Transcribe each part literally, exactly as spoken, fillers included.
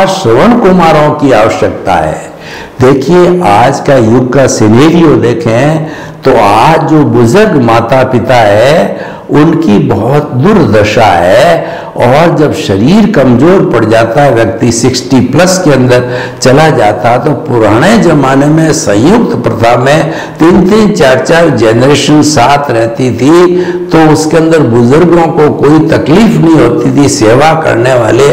आज श्रवण कुमारों की आवश्यकता है। देखिए आज का युग का सिनेरियो देखें तो आज जो बुजुर्ग माता पिता है उनकी बहुत दुर्दशा है, और जब शरीर कमजोर पड़ जाता है, व्यक्ति साठ प्लस के अंदर चला जाता है, तो पुराने जमाने में संयुक्त प्रथा में तीन तीन चार चार जनरेशन साथ रहती थी, तो उसके अंदर बुजुर्गों को कोई तकलीफ नहीं होती थी, सेवा करने वाले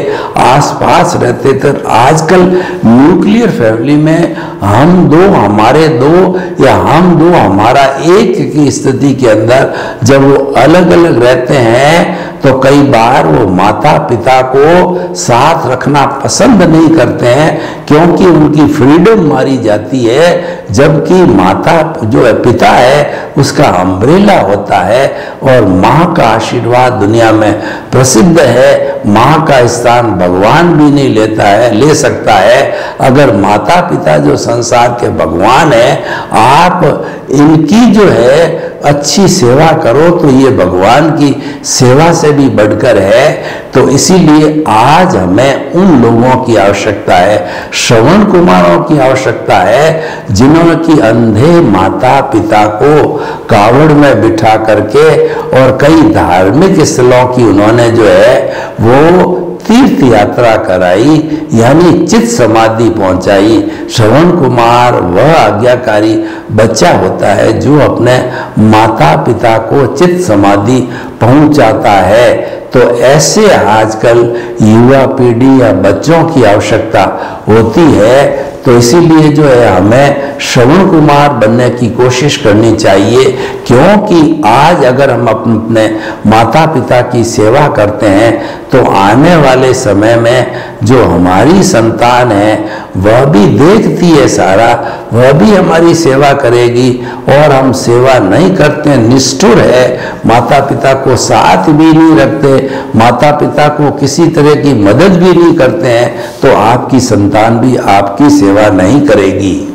आसपास रहते थे। आजकल न्यूक्लियर फैमिली में हम दो हमारे दो या हम दो हमारा एक की स्थिति के अंदर जब वो अलग अलग रहते हैं तो कई बार वो माता पिता को साथ रखना पसंद नहीं करते हैं, क्योंकि उनकी फ्रीडम मारी जाती है, जबकि माता जो है पिता है उसका अम्ब्रेला होता है, और माँ का आशीर्वाद दुनिया में प्रसिद्ध है। माँ का स्थान भगवान भी नहीं लेता है ले सकता है। अगर माता पिता जो संसार के भगवान है, आप इनकी जो है अच्छी सेवा करो तो ये भगवान की सेवा से भी बढ़कर है। तो इसीलिए आज हमें उन लोगों की आवश्यकता है, श्रवण कुमारों की आवश्यकता है, जिन्होंने की अंधे माता पिता को कावड़ में बिठा करके और कई धार्मिक स्थलों की उन्होंने जो है वो तीर्थ यात्रा कराई, यानी चित्त समाधि पहुंचाई। श्रवण कुमार वह आज्ञाकारी बच्चा होता है जो अपने माता पिता को चित्त समाधि पहुंचाता है। तो ऐसे आजकल युवा पीढ़ी या बच्चों की आवश्यकता होती है। तो इसीलिए जो है हमें श्रवण कुमार बनने की कोशिश करनी चाहिए, क्योंकि आज अगर हम अपने माता पिता की सेवा करते हैं तो आने वाले समय में जो हमारी संतान है वह भी देखती है सारा, वह भी हमारी सेवा करेगी, और हम सेवा नहीं करते, निष्ठुर है, माता पिता को साथ भी नहीं रखते, माता पिता को किसी तरह की मदद भी नहीं करते हैं, तो आपकी संतान भी आपकी सेवा नहीं करेगी।